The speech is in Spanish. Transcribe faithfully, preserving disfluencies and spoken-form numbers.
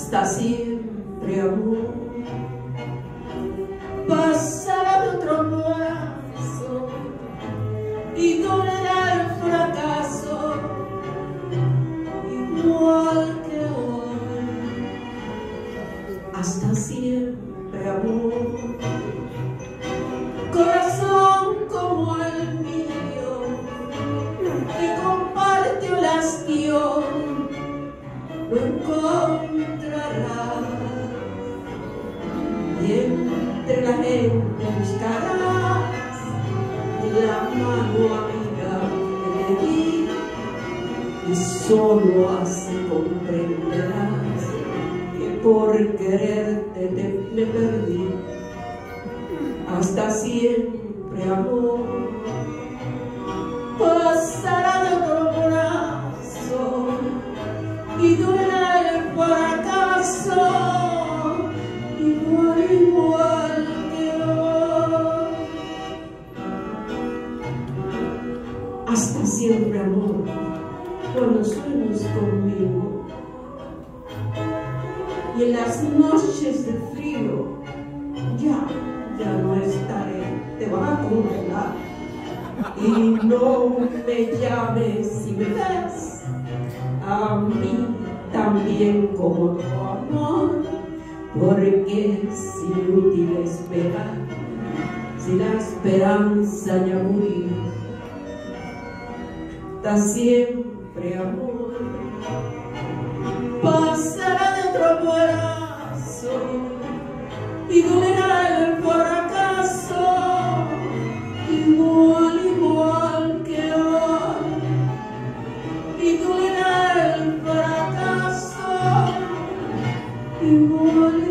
hasta siempre, amor. Pasará de otro brazo y dolerá el fracaso igual que hoy. Hasta siempre, amor. Corazón como el mío, que compartió la acción, lo encontrarás y entre la gente buscarás la mano amiga que te di, y solo así comprenderás que por quererte te, me perdí. Hasta siempre, amor. Pasará de otro brazo y dolerá el fracaso igual, igual que hoy. Hasta siempre, amor, cuando sueñes conmigo y en las noches de frío ya, ya no estaré, te van a congelar. Y no me llames si me ves a mí también como tu amor, porque es inútil esperar si la esperanza ya murió. Hasta siempre, amor. Pasará de otro brazo y dolerá el fracaso igual, igual que hoy. Y dolerá el fracaso igual,